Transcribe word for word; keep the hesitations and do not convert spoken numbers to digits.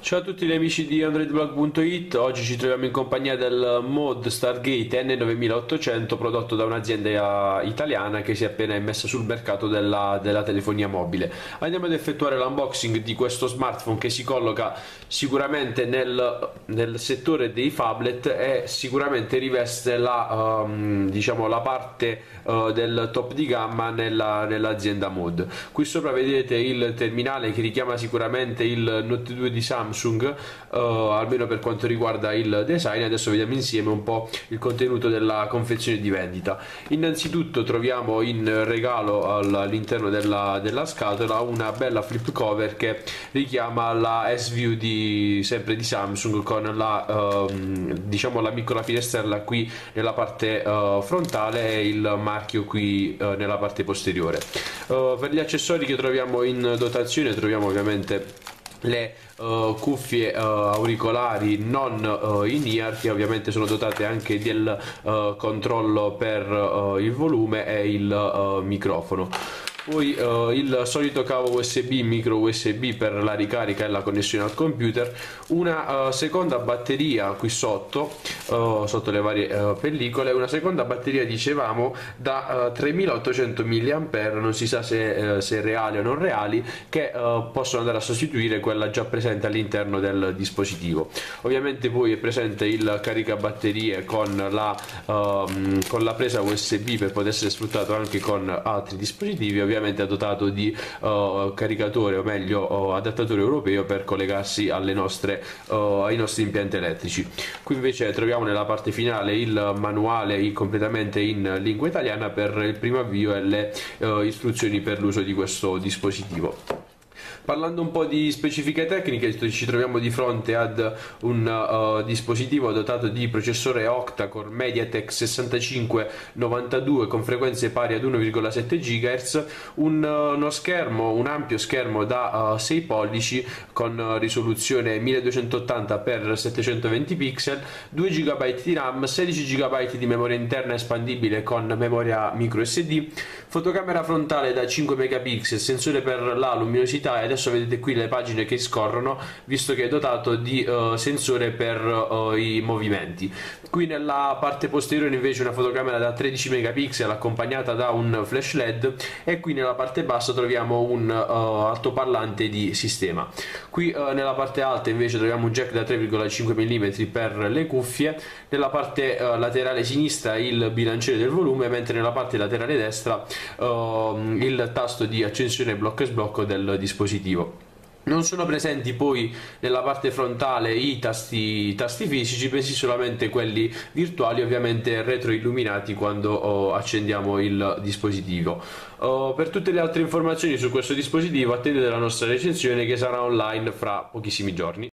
Ciao a tutti gli amici di Androidblog punto it, oggi ci troviamo in compagnia del mod Stargate N novemilaottocento prodotto da un'azienda italiana che si è appena immessa sul mercato della, della telefonia mobile. Andiamo ad effettuare l'unboxing di questo smartphone che si colloca sicuramente nel, nel settore dei phablet e sicuramente riveste la, um, diciamo, la parte uh, del top di gamma nella, nell'azienda mod. Qui sopra vedete il terminale che richiama sicuramente il Note due di Samsung. Samsung, uh, almeno per quanto riguarda il design. Adesso vediamo insieme un po' il contenuto della confezione di vendita. Innanzitutto troviamo in regalo all'interno della, della scatola una bella flip cover che richiama la S-View di, sempre di Samsung, con la, uh, diciamo la piccola finestrella qui nella parte uh, frontale e il marchio qui uh, nella parte posteriore. Uh, per gli accessori che troviamo in dotazione troviamo ovviamente le uh, cuffie uh, auricolari non uh, in ear, che ovviamente sono dotate anche del uh, controllo per uh, il volume e il uh, microfono. Poi uh, il solito cavo U S B, micro U S B per la ricarica e la connessione al computer, una uh, seconda batteria qui sotto, uh, sotto le varie uh, pellicole, una seconda batteria dicevamo da uh, tremilaottocento milliampere, non si sa se, uh, se reali o non reali, che uh, possono andare a sostituire quella già presente all'interno del dispositivo. Ovviamente poi è presente il caricabatterie con la, uh, con la presa U S B per poter essere sfruttato anche con altri dispositivi, ovviamente è dotato di uh, caricatore, o meglio uh, adattatore europeo per collegarsi alle nostre, uh, ai nostri impianti elettrici. Qui invece troviamo nella parte finale il manuale completamente in lingua italiana per il primo avvio e le uh, istruzioni per l'uso di questo dispositivo. Parlando un po' di specifiche tecniche, ci troviamo di fronte ad un uh, dispositivo dotato di processore octa-core MediaTek sessantacinque novantadue con frequenze pari ad uno virgola sette gigahertz, un, uh, uno schermo, un ampio schermo da uh, sei pollici con uh, risoluzione milleduecentottanta per settecentoventi pixel, due giga di RAM, sedici giga di memoria interna espandibile con memoria micro S D, fotocamera frontale da cinque megapixel, sensore per la luminosità, e adesso vedete qui le pagine che scorrono, visto che è dotato di uh, sensore per uh, i movimenti. Qui nella parte posteriore invece una fotocamera da tredici megapixel accompagnata da un flash led, e qui nella parte bassa troviamo un uh, altoparlante di sistema. Qui uh, nella parte alta invece troviamo un jack da tre virgola cinque millimetri per le cuffie, nella parte uh, laterale sinistra il bilanciere del volume, mentre nella parte laterale destra uh, il tasto di accensione blocco e sblocco del dispositivo. Non sono presenti poi nella parte frontale i tasti, i tasti fisici, bensì solamente quelli virtuali, ovviamente retroilluminati quando oh, accendiamo il dispositivo. Oh, per tutte le altre informazioni su questo dispositivo attendete la nostra recensione che sarà online fra pochissimi giorni.